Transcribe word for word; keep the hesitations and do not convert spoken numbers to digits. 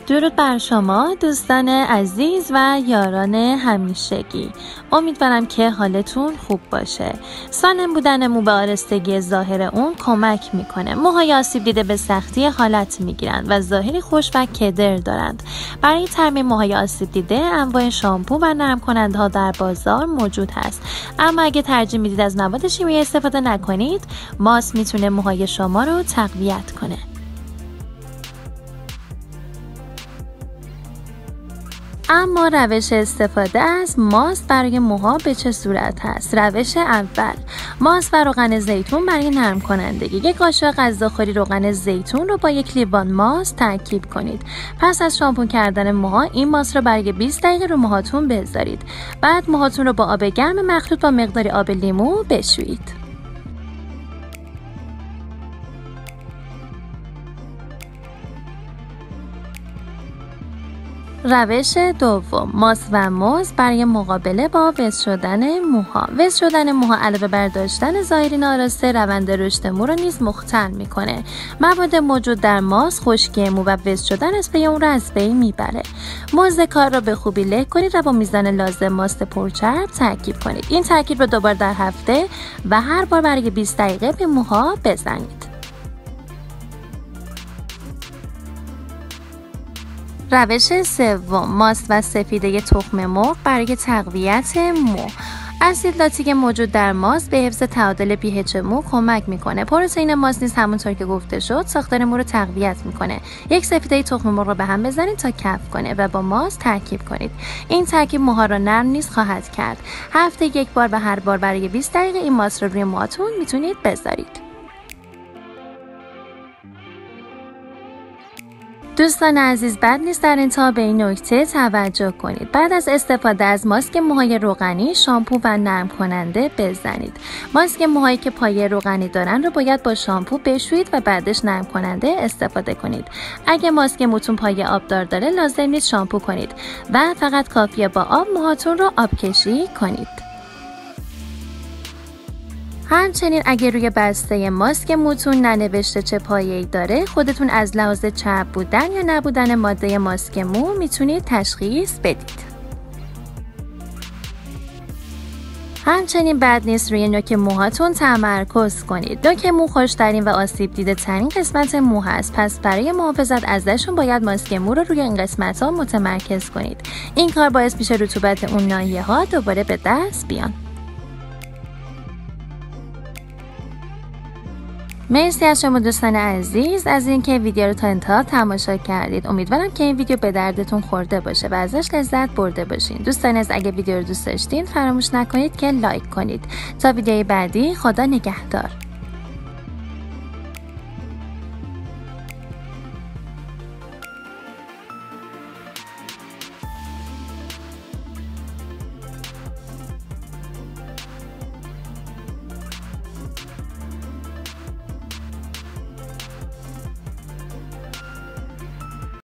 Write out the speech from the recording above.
درود بر شما دوستان عزیز و یاران همیشگی. امیدوارم که حالتون خوب باشه. سالم بودن مو به آرستگی ظاهر اون کمک میکنه. موهای آسیب دیده به سختی حالت میگیرند و ظاهری خوش و کدر دارند. برای ترمیم موهای آسیب دیده انواع شامپو و نرم کننده ها در بازار موجود هست. اما اگه ترجیح میدید از مواد شیمیایی استفاده نکنید، ماست میتونه موهای شما رو تقویت کنه. اما روش استفاده از ماست برای موها به چه صورت هست؟ روش اول، ماست و روغن زیتون برای نرم کنندگی. یک قاشق غذاخوری روغن زیتون رو با یک لیوان ماست ترکیب کنید. پس از شامپو کردن موها این ماست رو برای بیست دقیقه رو موهاتون بذارید. بعد موهاتون رو با آب گرم مخلوط با مقداری آب لیمو بشویید. روش دوم، ماست و موز برای مقابله با وز شدن موها. وز شدن موها علاوه بر داشتن ظاهری ناراسته، روند رشد مو رو نیز مختل میکنه. مواد موجود در ماست خشکی مو و وز شدن اسپری اون رو از بین میبره. موز کار را به خوبی له کنید و با میزان لازم ماست پرچرب ترکیب کنید. این ترکیب رو دوبار در هفته و هر بار برای بیست دقیقه به موها بزنید. روش سوم، ماست و سفیده تخم مرغ برای تقویت مو. اسید لاتیک موجود در ماست به حفظ تعادل پی اچ مو کمک میکنه. پروتئین ماست نیز همونطور که گفته شد ساختار مو رو تقویت میکنه. یک سفیده تخم مرغ رو به هم بزنید تا کف کنه و با ماست ترکیب کنید. این ترکیب موها رو نرم نیز خواهد کرد. هفته یک بار و هر بار برای بیست دقیقه این ماست رو روی موهاتون میتونید بذارید. دوستان عزیز، بد نیست در انتها به این نکته توجه کنید. بعد از استفاده از ماسک موهای روغنی، شامپو و نرم کننده بزنید. ماسک موهایی که پایه روغنی دارن رو باید با شامپو بشویید و بعدش نرم کننده استفاده کنید. اگه ماسک موتون پایه آبدار داره لازم نیست شامپو کنید و فقط کافیه با آب موهاتون رو آب کشی کنید. همچنین اگر روی بسته ماسک موتون ننوشته چه پایه‌ای داره، خودتون از لحاظ چرب بودن یا نبودن ماده ماسک مو میتونید تشخیص بدید. همچنین بد نیست روی نوک موهاتون تمرکز کنید. نوک مو خوشترین و آسیب دیده ترین قسمت مو هست، پس برای محافظت ازشون باید ماسک مو رو روی این قسمت ها متمرکز کنید. این کار باعث میشه رطوبت اون ناحیه ها دوباره به دست بیان. مرسی از شما دوستان عزیز از اینکه ویدیو رو تا انتها تماشا کردید. امیدوارم که این ویدیو به دردتون خورده باشه و ازش لذت برده باشین. دوستان عزیز، اگه ویدیو رو دوست داشتین فراموش نکنید که لایک کنید. تا ویدیوی بعدی، خدا نگهدار.